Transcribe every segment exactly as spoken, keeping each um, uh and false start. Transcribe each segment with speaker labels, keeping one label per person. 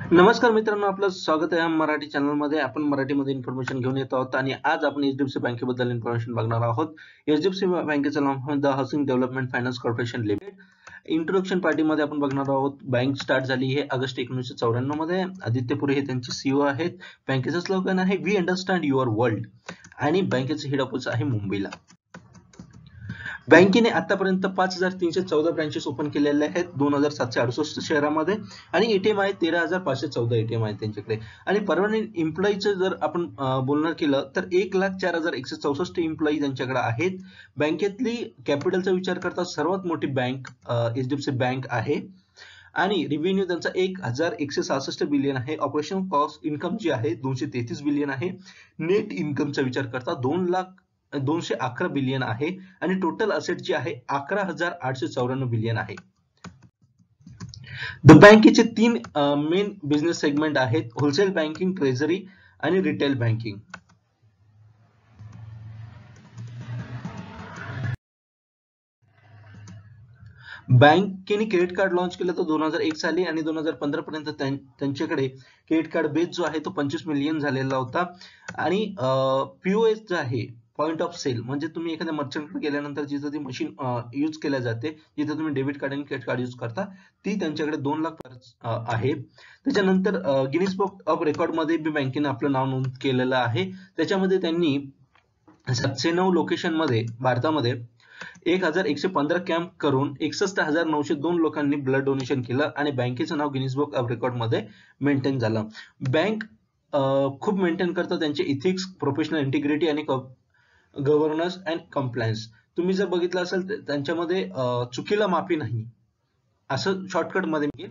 Speaker 1: नमस्कार मित्रांनो, आपलं स्वागत आहे मराठी चॅनल मध्ये. आपण मराठीमध्ये इन्फॉर्मेशन घेऊन येत आहोत आणि आज आपण एचडीएफसी बँकेबद्दल इन्फॉर्मेशन बघणार आहोत. एचडीएफसी बँकेचं नाव the housing development finance corporation limited. Introduction पार्टीमध्ये आपण बघणार आहोत. बँक स्टार्ट झाली हे ऑगस्ट एकोणीसशे चौऱ्याण्णव मध्ये. आदित्य पुरी हे त्यांचे सीईओ आहेत. बँकेचं स्लोगन आहे वी अंडरस्टँड युअर वर्ल्ड आणि बँकेचे हेड ऑफिस आहे मुंबईला. बँकेने आतापर्यंत पाच हजार तीनशे चौदा ब्रांचेस ओपन केलेले आहेत दोन हजार सातशे अडुसष्ट शहरामध्ये आणि एटीएम आहे तेरा हजार पाचशे चौदा एटीएम आहे त्यांच्याकडे. आणि परमनंट एम्प्लॉईचं जर आपण बोलणं केलं तर एक लाख चार हजार एकशे चौसष्ट एम्प्लॉई त्यांच्याकडे आहेत. बँकेतली कॅपिटलचा विचार करता सर्वात मोठी बँक एचडीएफसी बँक आहे आणि रेव्हेन्यू त्यांचा एक हजार एकशे सहासष्ट बिलियन आहे. ऑपरेशनल कॉस्ट इन्कम जी आहे दोनशे तेहतीस बिलियन आहे. नेट इन्कमचा विचार करता दोन लाख दोनशे अकरा बिलियन आहे आणि टोटल असेट जी आहे अकरा हजार आठशे चौऱ्याण्णव बिलियन आहे. द बँकेचे तीन मेन बिझनेस सेगमेंट आहेत, होलसेल बँकिंग, ट्रेझरी आणि रिटेल बँकिंग. बँकेने क्रेडिट कार्ड लॉन्च केलं तर दोन हजार एक साली आणि दोन हजार पंधरा पर्यंत त्यांच्याकडे क्रेडिट कार्ड बेस जो आहे तो पंचवीस मिलियन झालेला होता. आणि पीओएस जो आहे पॉइंट ऑफ सेल म्हणजे तुम्ही एखाद्या मर्चंटकडे गेल्यानंतर जिथं ती मशीन यूज केल्या जाते, जिथं तुम्ही डेबिट कार्ड आणि क्रेडिट कार्ड यूज करता, ती त्यांच्याकडे दोन लाख आहे. त्याच्यानंतर गिनीज बुक ऑफ रेकॉर्ड मध्ये बी बँकेने आपलं नाव नोंद केलेलं आहे. त्याच्यामध्ये त्यांनी सातशे नऊ लोकेशन मध्ये भारतामध्ये एक हजार एकशे पंधरा कॅम्प करून एकसष्ट हजार नऊशे दोन लोकांनी ब्लड डोनेशन केलं आणि बँकेचं नाव गिनीज बुक ऑफ रेकॉर्ड मध्ये मेंटेन झालं. बँक खूप मेंटेन करतं त्यांचे इथिक्स, प्रोफेशनल इंटिग्रिटी आणि गव्हर्नन्स अँड कंप्लायन्स. तुम्ही जर बघितलं असेल त्यांच्यामध्ये चुकीला माफी नाही असं शॉर्टकट मध्ये मी.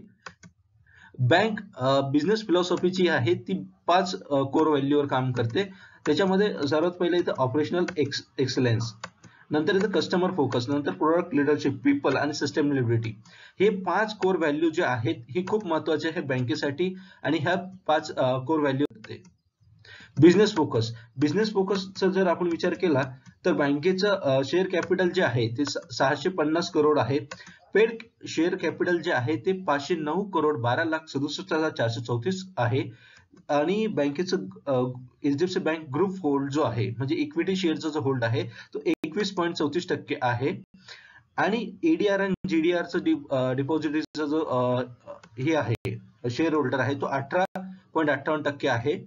Speaker 1: बँक बिझनेस फिलॉसॉफीची आहे ती पाच कोर व्हॅल्यूवर काम करते. त्याच्यामध्ये सर्वात पहिले इथं ऑपरेशनल एक्सलन्स, नंतर इथं कस्टमर फोकस, नंतर प्रोडक्ट लिडरशिप, पीपल आणि सस्टेनेबिलिटी. हे पाच कोर व्हॅल्यू जे आहेत हे खूप महत्वाचे आहे बँकेसाठी आणि ह्या पाच कोर व्हॅल्यू होते. बिझनेस फोकस, बिझनेस फोकसचा जर आपण विचार केला तर बँकेचं शेअर कॅपिटल जे आहे ते सहाशे पन्नास करोड आहे. पेड शेअर कॅपिटल जे आहे ते पाचशे नऊ करोड बारा लाख सदुसष्ट हजार चारशे चौतीस आहे. आणि बँकेचं एचडीएफसी बँक ग्रुप होल्ड जो आहे म्हणजे इक्विटी शेअरचा जो होल्ड आहे तो एकवीस पॉईंट चौतीस टक्के आहे. आणि एडीआर आणि जीडीआरचं डिपॉझिटरीचा जो हे आहे शेअर होल्डर आहे तो अठरा पॉईंट अठ्ठावन्न टक्के आहे.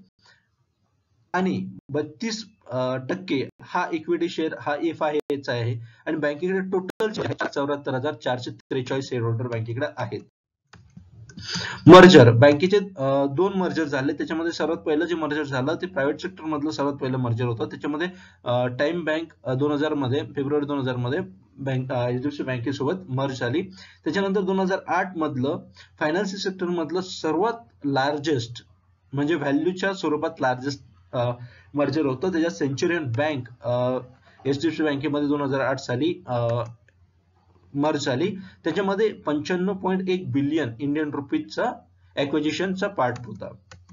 Speaker 1: आणि बत्तीस टक्के हा इक्विटी शेअर हा एफ आय चा आहे. आणि बँकेकडे टोटल चौऱ्याहत्तर हजार चारशे त्रेचाळीस शेअर होल्डर बँकेकडे आहेत. मर्जर, बँकेचे दोन मर्जर झाले. त्याच्यामध्ये सर्वात पहिलं जे मर्जर झालं ते प्रायव्हेट सेक्टर मधलं सर्वात पहिलं मर्जर होतं. त्याच्यामध्ये टाइम बँक दोन हजार मध्ये फेब्रुवारी दोन हजार मध्ये बँक एचडीएफसी बँकेसोबत मर्ज झाली. त्याच्यानंतर दोन हजार आठ मधलं फायनान्शियल सेक्टर मधलं सर्वात लार्जेस्ट म्हणजे व्हॅल्यूच्या स्वरूपात लार्जेस्ट मर्जर होतं. त्याच्यात सेंचुरियन बँक एचडीएफसी बँकेमध्ये दोन हजार आठ साली मर्ज झाली. त्याच्यामध्ये पंच्याण्णव पॉईंट एक बिलियन इंडियन रुपीजचा ऍक्विजिशनचा पार्ट होता.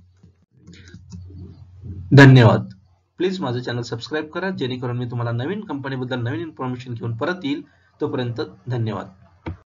Speaker 1: धन्यवाद. प्लीज माझं चॅनल सबस्क्राईब करा जेणेकरून मी तुम्हाला नवीन कंपनीबद्दल नवीन इन्फॉर्मेशन घेऊन परत येईल. तोपर्यंत धन्यवाद.